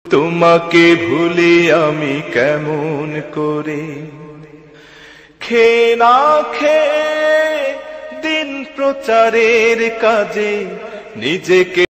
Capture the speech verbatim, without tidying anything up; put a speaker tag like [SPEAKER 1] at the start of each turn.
[SPEAKER 1] তোমাকে ভুলি আমি কেমন করে, খেয়ে না খেয়ে দিন প্রচারের কাজে নিজেকে